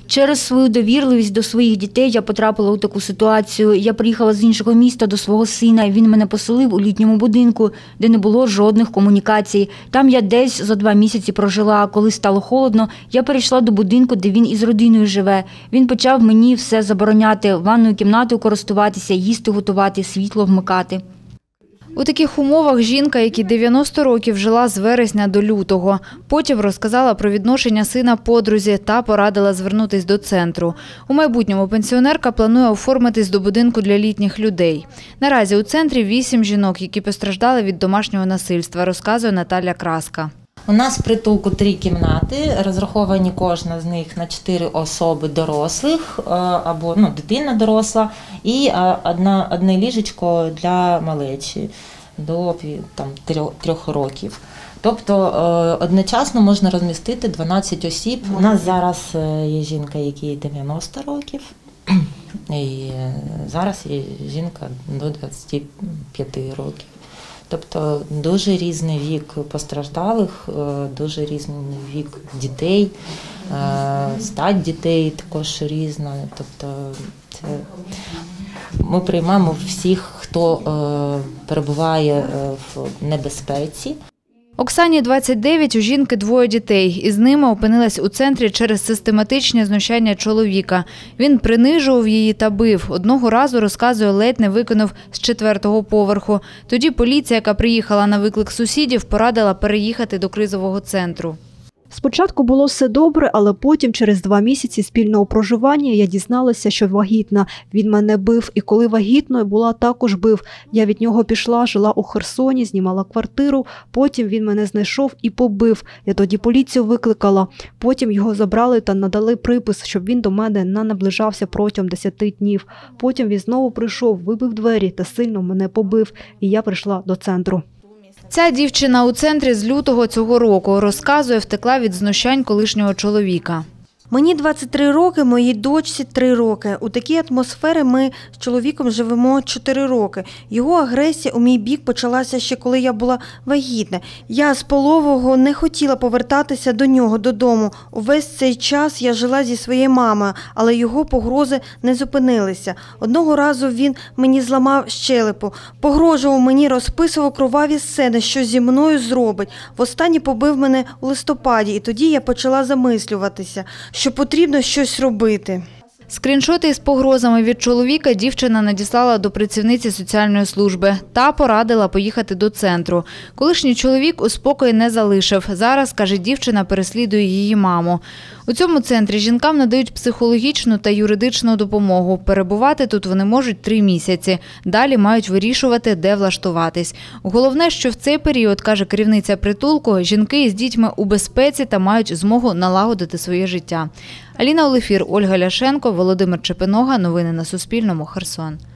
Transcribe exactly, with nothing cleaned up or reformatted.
Через свою довірливість до своїх дітей я потрапила у таку ситуацію. Я приїхала з іншого міста до свого сина, і він мене поселив у літньому будинку, де не було жодних комунікацій. Там я десь за два місяці прожила. Коли стало холодно, я перейшла до будинку, де він із родиною живе. Він почав мені все забороняти, ванною кімнатою користуватися, їсти готувати, світло вмикати. У таких умовах жінка, якій дев'яносто років, жила з вересня до лютого. Потім розказала про відношення сина подрузі та порадила звернутися до центру. У майбутньому пенсіонерка планує оформитись до будинку для літніх людей. Наразі у центрі вісім жінок, які постраждали від домашнього насильства, розказує Наталя Краска. У нас в притулку три кімнати, розраховані кожна з них на чотири особи дорослих, або ну, дитина доросла, і одна, одне ліжечко для малечі до там, трьох років. Тобто одночасно можна розмістити дванадцять осіб. У нас зараз є жінка, якій дев'яносто років, і зараз є жінка до двадцяти п'яти років. Тобто дуже різний вік постраждалих, дуже різний вік дітей, стать дітей також різна. Тобто це ми приймаємо всіх, хто перебуває в небезпеці. Оксані двадцять дев'ять, у жінки двоє дітей. Із ними опинилась у центрі через систематичне знущання чоловіка. Він принижував її та бив. Одного разу, розказує, ледь не викинув з четвертого поверху. Тоді поліція, яка приїхала на виклик сусідів, порадила переїхати до кризового центру. Спочатку було все добре, але потім, через два місяці спільного проживання, я дізналася, що вагітна. Він мене бив, і коли вагітною була, також бив. Я від нього пішла, жила у Херсоні, знімала квартиру, потім він мене знайшов і побив. Я тоді поліцію викликала. Потім його забрали та надали припис, щоб він до мене не наближався протягом десяти днів. Потім він знову прийшов, вибив двері та сильно мене побив, і я прийшла до центру. Ця дівчина у центрі з лютого цього року. Розказує, втекла від знущань колишнього чоловіка. Мені двадцять три роки, моїй дочці три роки. У такій атмосфері ми з чоловіком живемо чотири роки. Його агресія у мій бік почалася ще коли я була вагітна. Я з пологового не хотіла повертатися до нього додому. Увесь цей час я жила зі своєю мамою, але його погрози не зупинилися. Одного разу він мені зламав щелепу, погрожував мені, розписував кроваві сцени, що зі мною зробить. Востаннє побив мене у листопаді, і тоді я почала замислюватися, що потрібно щось робити. Скріншоти із погрозами від чоловіка дівчина надіслала до працівниці соціальної служби. Та порадила поїхати до центру. Колишній чоловік у спокої не залишив. Зараз, каже, дівчина переслідує її маму. У цьому центрі жінкам надають психологічну та юридичну допомогу. Перебувати тут вони можуть три місяці. Далі мають вирішувати, де влаштуватись. Головне, що в цей період, каже керівниця притулку, жінки із дітьми у безпеці та мають змогу налагодити своє життя. Аліна Олефір, Ольга Ляшенко, Володимир Чепинога. Новини на Суспільному. Херсон.